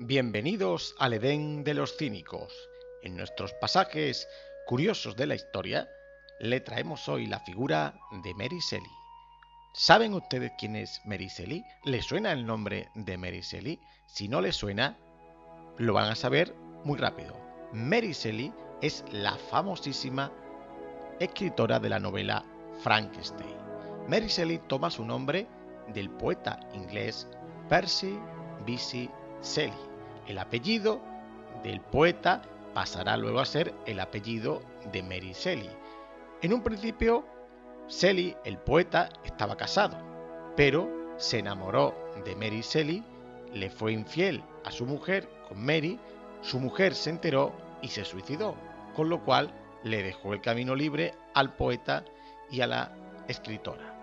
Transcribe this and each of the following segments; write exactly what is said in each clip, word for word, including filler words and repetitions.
Bienvenidos al Edén de los cínicos. En nuestros pasajes curiosos de la historia, le traemos hoy la figura de Mary Shelley. ¿Saben ustedes quién es Mary Shelley? ¿Les suena el nombre de Mary Shelley? Si no les suena, lo van a saber muy rápido. Mary Shelley es la famosísima escritora de la novela Frankenstein. Mary Shelley toma su nombre del poeta inglés Percy Bysshe Shelley. El apellido del poeta pasará luego a ser el apellido de Mary Shelley. En un principio, Shelley, el poeta, estaba casado, pero se enamoró de Mary Shelley, le fue infiel a su mujer con Mary, su mujer se enteró y se suicidó, con lo cual le dejó el camino libre al poeta y a la escritora.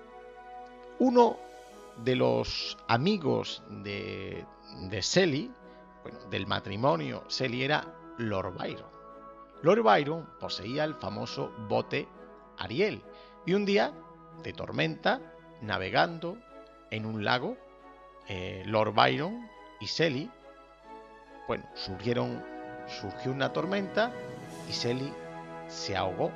Uno de los amigos de, de Shelley, bueno, del matrimonio Shelley, era Lord Byron. Lord Byron poseía el famoso bote Ariel y un día de tormenta, navegando en un lago, eh, Lord Byron y Shelley, bueno, surgieron, surgió una tormenta y Shelley se ahogó.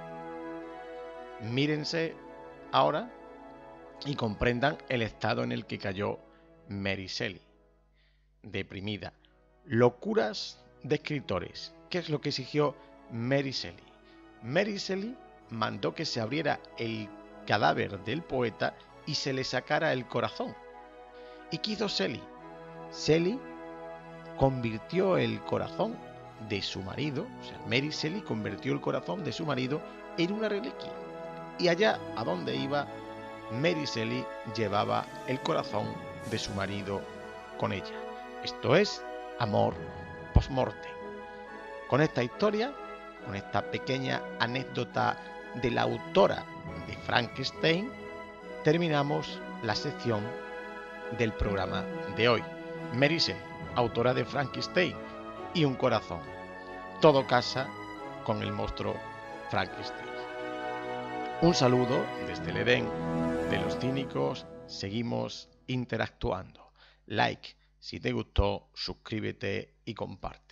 Mírense ahora y comprendan el estado en el que cayó Mary Shelley, deprimida. Locuras de escritores. ¿Qué es lo que exigió Mary Shelley? Mary Shelley mandó que se abriera el cadáver del poeta y se le sacara el corazón. ¿Y qué hizo Shelley? Shelley convirtió el corazón de su marido, o sea, Mary Shelley convirtió el corazón de su marido en una reliquia. Y allá a donde iba, Mary Shelley llevaba el corazón de su marido con ella. Esto es amor post-mortem. Con esta historia, con esta pequeña anécdota de la autora de Frankenstein, terminamos la sección del programa de hoy. Mary Shelley, autora de Frankenstein y un corazón. Todo casa con el monstruo Frankenstein. Un saludo desde el Edén de los cínicos. Seguimos interactuando. Like si te gustó, suscríbete y comparte.